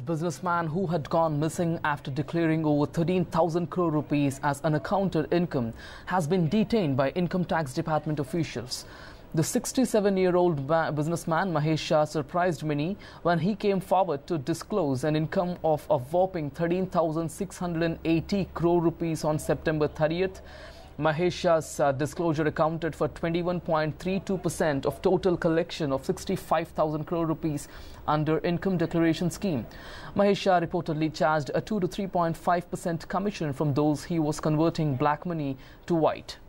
businessman who had gone missing after declaring over 13,000 crore rupees as unaccounted income has been detained by Income Tax Department officials. The 67-year-old businessman Mahesh Shah surprised many when he came forward to disclose an income of a whopping 13,680 crore rupees on September 30th. Mahesh Shah's disclosure accounted for 21.32% of total collection of 65,000 crore rupees under income declaration scheme. Mahesh Shah reportedly charged a 2 to 3.5% commission from those he was converting black money to white.